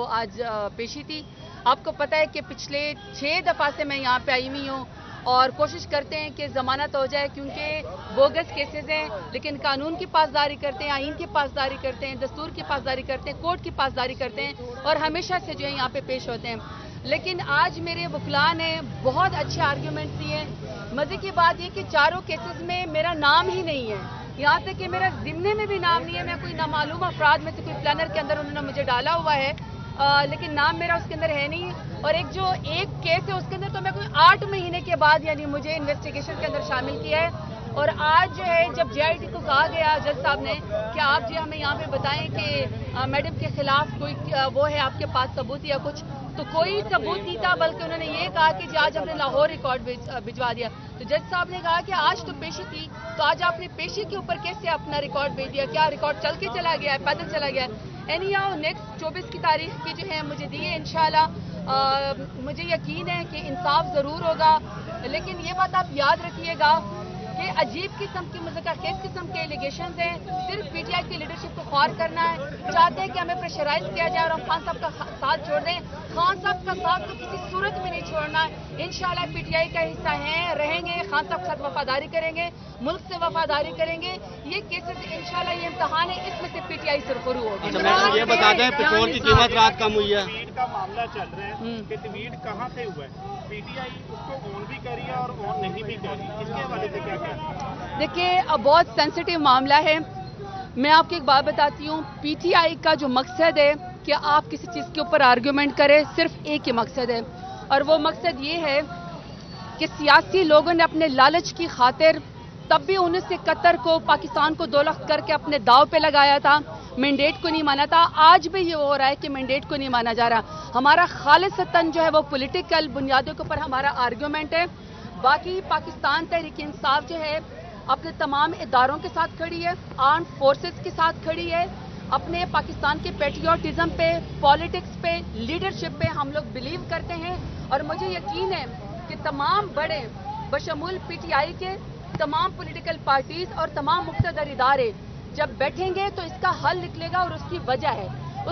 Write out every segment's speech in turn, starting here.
آج پیشی تھی. آپ کو پتہ ہے کہ پچھلے 6 دفعہ سے میں یہاں پہ آئی ہوئی ہوں اور کوشش کرتے ہیں کہ ضمانت ہو جائے, کیونکہ بوگس کیسز ہیں, لیکن قانون کی پاسداری کرتے ہیں, آئین کی پاسداری کرتے ہیں, دستور کی پاسداری کرتے ہیں, کورٹ کی پاسداری کرتے ہیں اور ہمیشہ سے جو ہے یہاں پہ پیش ہوتے ہیں. لیکن آج میرے وکلاء نے بہت اچھے آرگیومنٹ دیے. مزے کی بات یہ کہ چاروں کیسز میں میرا نام ہی نہیں ہے, یہاں تک کہ میرا ضمنے میں بھی نام نہیں ہے. میں کوئی نامعلوم افراد میں سے کوئی پلانر کے اندر انہوں نے مجھے ڈالا ہوا ہے, لیکن نام میرا اس کے اندر ہے نہیں. اور ایک کیس ہے اس کے اندر تو میں کوئی 8 مہینے کے بعد یعنی مجھے انویسٹیگیشن کے اندر شامل کیا ہے. اور آج جو ہے جب جے آئی ٹی کو کہا گیا جج صاحب نے کہ آپ جو ہمیں یہاں پہ بتائیں کہ میڈم کے خلاف کوئی وہ ہے آپ کے پاس ثبوت یا کچھ, تو کوئی ثبوت نہیں تھا, بلکہ انہوں نے یہ کہا کہ جی آج ہم نے لاہور ریکارڈ بھجوا دیا. تو جج صاحب نے کہا کہ آج تو پیشی تھی, تو آج آپ نے پیشی کے اوپر کیسے اپنا ریکارڈ بھیج دیا؟ کیا ریکارڈ چل کے چلا گیا ہے, پیدل چلا گیا ہے؟ اینی ہاؤ نیکسٹ 24 کی تاریخ کی جو ہے مجھے دی ہے انشاءاللہ. مجھے یقین ہے کہ انصاف ضرور ہوگا, لیکن یہ بات آپ یاد رکھیے گا کہ عجیب قسم کی مذکر خیز قسم کے ایلیگیشنز ہیں. صرف پی ٹی آئی کی لیڈرشپ کو خوار کرنا ہے, چاہتے ہیں کہ ہمیں پریشرائز کیا جائے اور ہم خان صاحب کا ساتھ چھوڑ دیں. خان صاحب کا ساتھ تو کسی صورت میں نہیں چھوڑنا ہے. انشاءاللہ پی ٹی آئی کا حصہ ہیں, رہیں گے, خان صاحب کے ساتھ وفاداری کریں گے, ملک سے وفاداری کریں گے. یہ کیسز انشاءاللہ یہ امتحان ہے, اس میں سے پی ٹی آئی سرخرو ہوگی. یہ بتا دیں پیٹرول کی قیمت رات کم ہوئی ہے, کا معاملہ چل رہا ہے کہ ٹویٹ کہاں سے ہوا ہے, پی ٹی آئی اس کو آن بھی کری ہے اور آن نہیں بھی کری, اس کے حوالے سے کیا کہنا ہے؟ دیکھیے اب بہت سینسیٹیو معاملہ ہے. میں آپ کو ایک بات بتاتی ہوں, پی ٹی آئی کا جو مقصد ہے کہ آپ کسی چیز کے اوپر آرگیومنٹ کریں, صرف ایک ہی مقصد ہے, اور وہ مقصد یہ ہے کہ سیاسی لوگوں نے اپنے لالچ کی خاطر تب بھی 1971 کو پاکستان کو 2 لخت کر کے اپنے داؤ پہ لگایا تھا, مینڈیٹ کو نہیں مانا تھا. آج بھی یہ ہو رہا ہے کہ مینڈیٹ کو نہیں مانا جا رہا. ہمارا خالصتاً جو ہے وہ پولیٹیکل بنیادوں کے اوپر ہمارا آرگیومنٹ ہے. باقی پاکستان تحریک انصاف جو ہے اپنے تمام اداروں کے ساتھ کھڑی ہے, آرمڈ فورسز کے ساتھ کھڑی ہے, اپنے پاکستان کے پیٹریوٹزم پہ, پالیٹکس پہ, لیڈرشپ پہ ہم لوگ بلیو کرتے ہیں. اور مجھے یقین ہے کہ تمام بڑے بشمول پی ٹی آئی کے تمام پولیٹیکل پارٹیز اور تمام مقتدر ادارے جب بیٹھیں گے تو اس کا حل نکلے گا. اور اس کی وجہ ہے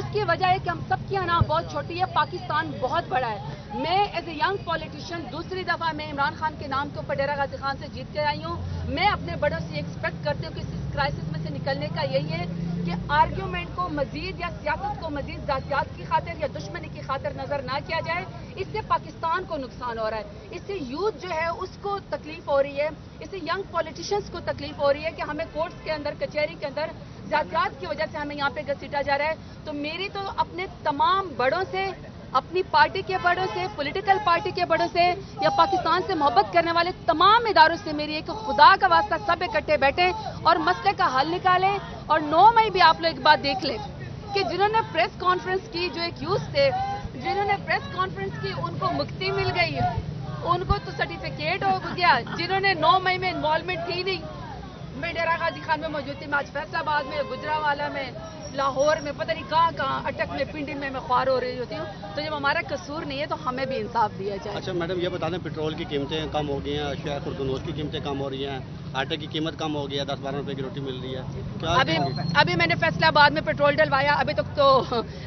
کہ ہم سب کی انا بہت چھوٹی ہے, پاکستان بہت بڑا ہے. میں ایز اے ینگ پولیٹیشین دوسری دفعہ میں عمران خان کے نام کے اوپر ڈیرہ غازی خان سے جیت کے آئی ہوں. میں اپنے بڑوں سے ایکسپیکٹ کرتی ہوں کہ اس کرائسس میں سے نکلنے کا یہی ہے کہ آرگیومنٹ کو مزید یا سیاست کو مزید ذاتیات کی خاطر یا دشمنی کی خاطر نظر نہ کیا جائے. اس سے پاکستان کو نقصان ہو رہا ہے, اس سے یوتھ جو ہے اس کو تکلیف ہو رہی ہے, اس سے ینگ پولیٹیشینز کو تکلیف ہو رہی ہے کہ ہمیں کورٹس کے اندر, کچہری کے اندر ذاتیات کی وجہ سے ہمیں یہاں پہ گھسیٹا جا رہا ہے. تو میری تو اپنے تمام بڑوں سے, اپنی پارٹی کے بڑوں سے, پولیٹیکل پارٹی کے بڑوں سے یا پاکستان سے محبت کرنے والے تمام اداروں سے میری ایک خدا کا واسطہ سب اکٹھے بیٹھیں اور مسئلے کا حل نکالیں. اور 9 مئی بھی آپ لوگ ایک بات دیکھ لیں کہ جنہوں نے پریس کانفرنس کی, جو ایک یوز تھے جنہوں نے پریس کانفرنس کی, ان کو مکتی مل گئی, ان کو تو سرٹیفکیٹ ہو گیا. جنہوں نے 9 مئی میں انوالومنٹ تھی نہیں, میں ڈیرہ غازی خان میں موجود تھی, میں آج فیصل آباد میں, گجرانوالہ میں, لاہور میں, پتہ نہیں کہاں اٹک میں, پنڈی میں خوار ہو رہی ہوتی ہوں. تو جب ہمارا قصور نہیں ہے تو ہمیں بھی انصاف دیا جائے. اچھا میڈم یہ بتا دیں پیٹرول کی قیمتیں کم ہو گئی ہیں, اشیاء خوردنوش کی قیمتیں کم ہو رہی ہیں, آٹے کی قیمت کم ہو گئی ہے, 10-12 روپے کی روٹی مل رہی ہے. ابھی میں نے فیصل آباد میں پیٹرول ڈلوایا, ابھی تک تو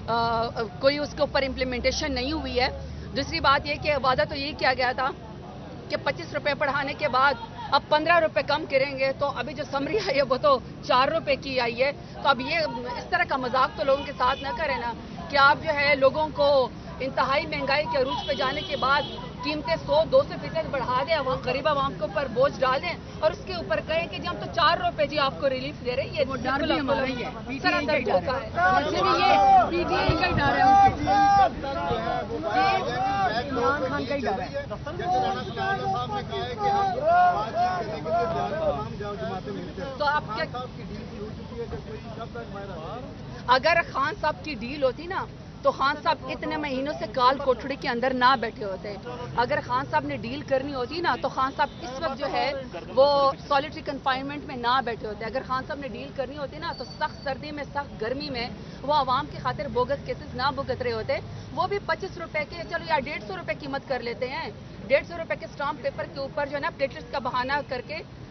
کوئی اس کے اوپر امپلیمنٹیشن نہیں ہوئی ہے. دوسری بات یہ کہ وعدہ تو یہی کیا گیا تھا کہ 25 روپے بڑھانے کے بعد اب 15 روپے کم کریں گے. تو ابھی جو سمری آئی ہے وہ تو 4 روپے کی آئی ہے. تو اب یہ اس طرح کا مذاق تو لوگوں کے ساتھ نہ کریں نا کہ آپ جو ہے لوگوں کو انتہائی مہنگائی کے عروج پہ جانے کے بعد قیمتیں 100-200% بڑھا دیں, غریب عوام کے اوپر بوجھ ڈال دیں اور اس کے اوپر کہیں کہ جی ہم تو 4 روپے جی آپ کو ریلیف دے رہے ہیں. یہ سراسر دھوکہ ہے. تو آپ کیا, اگر خان صاحب کی ڈیل ہوتی نا تو خان صاحب اتنے مہینوں سے کال کوٹڑی کے اندر نہ بیٹھے ہوتے. اگر خان صاحب نے ڈیل کرنی ہوتی نا تو خان صاحب اس وقت جو ہے وہ سولیٹری کنفائنمنٹ میں نہ بیٹھے ہوتے. اگر خان صاحب نے ڈیل کرنی ہوتی نا تو سخت سردی میں, سخت گرمی میں وہ عوام کی خاطر بوگس کیسز نہ بھگت رہے ہوتے. وہ بھی 25 روپے کے, چلو یا 150 روپے قیمت کر لیتے ہیں, 150 روپے کے اسٹامپ پیپر کے اوپر جو ہے نا پلیٹلیٹس کا بہانہ کر کے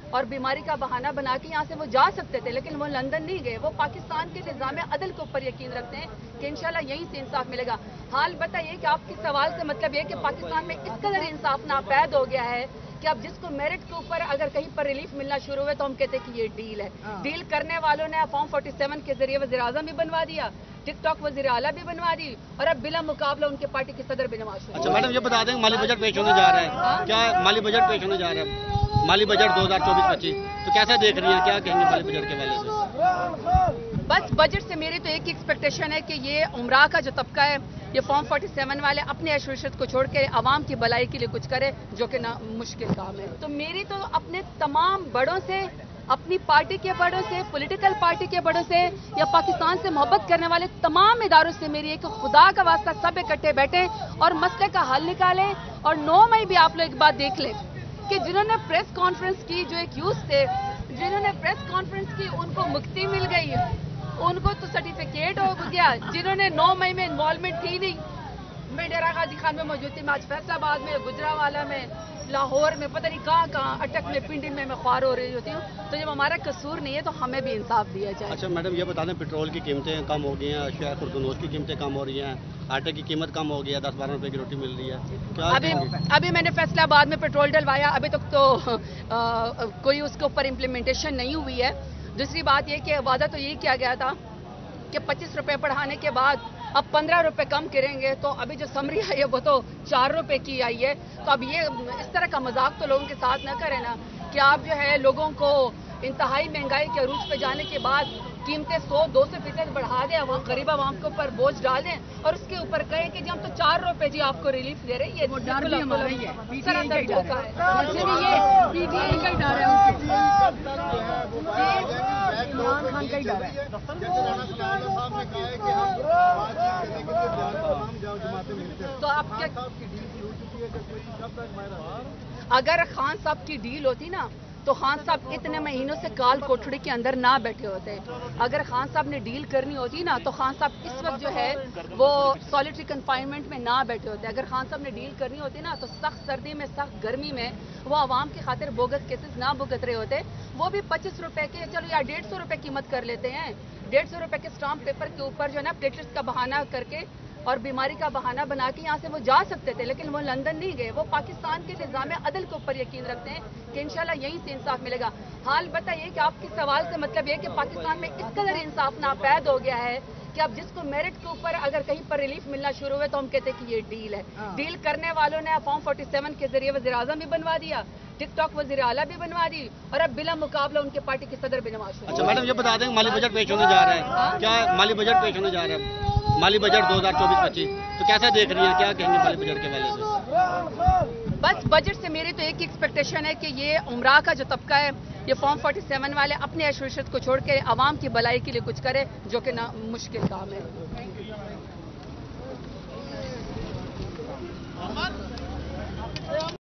اور بیماری کا بہانہ بنا کے یہاں سے وہ جا سکتے تھے، لیکن وہ لندن نہیں گئے. وہ پاکستان کے نظام عدل کے اوپر یقین رکھتے ہیں کہ انشاءاللہ یہیں سے انصاف ملے گا. حال بتائیے کہ آپ کے سوال سے مطلب یہ کہ پاکستان میں اس قدر انصاف ناپید ہو گیا ہے کہ اب جس کو میرٹ کے اوپر اگر کہیں پر ریلیف ملنا شروع ہوئے تو ہم کہتے ہیں کہ یہ ڈیل ہے. ڈیل کرنے والوں نے فارم 47 کے ذریعے وزیر اعظم بھی بنوا دیا، ٹک ٹاک وزیر اعلیٰ بھی بنوا دی، اور اب بلا مقابلہ ان کے پارٹی کے صدر بھی نواز شریف. اچھا میڈم یہ بتا دیں مالی بجٹ پیش ہونے جا رہا ہے، کیا مالی بجٹ پیش ہونے جا رہا ہے، مالی بجٹ 2024-25 تو کیسا دیکھ رہی ہیں، کیا کہیں گے مالی بجٹ کے حوالے سے؟ بس بجٹ سے میری تو ایک ہی ایکسپیکٹیشن ہے کہ یہ عمرہ کا جو طبقہ ہے، یہ فارم 47 والے اپنے عیش و عشرت کو چھوڑ کے عوام کی بھلائی کے لیے کچھ کرے، جو کہ مشکل کام ہے. تو میری تو اپنے تمام بڑوں سے، اپنی پارٹی کے بڑوں سے، پولیٹیکل پارٹی کے بڑوں سے، یا پاکستان سے محبت کرنے والے تمام اداروں سے میری ہے کہ خدا کا واسطہ سب اکٹھے بیٹھیں اور مسئلے کا حل نکالیں. اور 9 مئی بھی آپ لوگ ایک بات دیکھ لیں کہ جنہوں نے پریس کانفرنس کی، جو ایک یوز تھے جنہوں نے پریس کانفرنس کی، ان کو مکتی مل گئی، ان کو تو سرٹیفکیٹ ہو گیا. جنہوں نے 9 مئی میں انوالومنٹ تھی نہیں، میں ڈیرہ غازی خان میں موجود تھی، میں آج فیصل آباد میں، گجرانوالہ میں، لاہور میں، پتہ نہیں کہاں اٹک میں، پنڈی میں خوار ہو رہی ہوتی ہوں. تو جب ہمارا قصور نہیں ہے تو ہمیں بھی انصاف دیا جائے. اچھا میڈم یہ بتا دیں پٹرول کی قیمتیں کم ہو گئی ہیں، اشیاء خوردنوش کی قیمتیں کم ہو رہی ہیں، آٹے کی قیمت کم ہو گئی ہے، 10-12 روپے کی روٹی مل رہی ہے، کیا ابھی میں نے فیصل آباد میں پیٹرول ڈلوایا، ابھی تک تو کوئی اس کے اوپر امپلیمنٹیشن نہیں ہوئی ہے. دوسری بات یہ کہ وعدہ تو یہی کیا گیا تھا کہ 25 روپے بڑھانے کے بعد اب 15 روپے کم کریں گے. تو ابھی جو سمری آئی ہے وہ تو 4 روپے کی آئی ہے. تو اب یہ اس طرح کا مذاق تو لوگوں کے ساتھ نہ کریں نا کہ آپ جو ہے لوگوں کو انتہائی مہنگائی کے عروج پہ جانے کے بعد قیمتیں 100-200% بڑھا دیں، غریب عوام کے اوپر بوجھ ڈال دیں اور اس کے اوپر کہیں کہ جی ہم تو 4 روپے جی آپ کو ریلیف دے رہے ہیں. یہ ڈر بھی ہمارا ہی ہے، عمران خان کا ہی ڈر ہے. تو آپ کیا اگر خان صاحب کی ڈیل ہوتی نا تو خان صاحب اتنے مہینوں سے کال کوٹڑی کے اندر نہ بیٹھے ہوتے. اگر خان صاحب نے ڈیل کرنی ہوتی نا تو خان صاحب اس وقت جو ہے وہ سالیٹری کنفائنمنٹ میں نہ بیٹھے ہوتے. اگر خان صاحب نے ڈیل کرنی ہوتی نا تو سخت سردی میں، سخت گرمی میں وہ عوام کی خاطر بوگس کیسز نہ بھگت رہے ہوتے. وہ بھی 25 روپے کے، چلو یا 150 روپے قیمت کر لیتے ہیں. 150 روپے کے اسٹامپ پیپر کے اوپر جو ہے نا پلیٹلیٹس کا بہانہ کر کے اور بیماری کا بہانہ بنا کے یہاں سے وہ جا سکتے تھے، لیکن وہ لندن نہیں گئے. وہ پاکستان کے نظام عدل کے اوپر یقین رکھتے ہیں کہ انشاءاللہ یہیں سے انصاف ملے گا. حال بتائیے کہ آپ کے سوال سے مطلب یہ کہ پاکستان میں اس قدر انصاف ناپید ہو گیا ہے کہ اب جس کو میرٹ کے اوپر اگر کہیں پر ریلیف ملنا شروع ہوئے تو ہم کہتے ہیں کہ یہ ڈیل ہے. ڈیل کرنے والوں نے فارم 47 کے ذریعے وزیر اعظم بھی بنوا دیا، ٹک ٹاک وزیر اعلیٰ بھی بنوا دی، اور اب بلا مقابلہ ان کے پارٹی کے صدر بھی نواز شریف. اچھا میڈم یہ بتا دیں مالی بجٹ پیش ہونے جا رہا ہے، کیا مالی بجٹ پیش ہونے جا رہا ہے، مالی بجٹ 2024-25 تو کیسا دیکھ رہی ہیں، کیا کہیں گے مالی بجٹ کے حوالے سے؟ بس بجٹ سے میری تو ایک ہی ایکسپیکٹیشن ہے کہ یہ عمرہ کا جو طبقہ ہے، یہ فارم 47 والے اپنے عیش و عشرت کو چھوڑ کے عوام کی بھلائی کے لیے کچھ کرے، جو کہ مشکل کام ہے.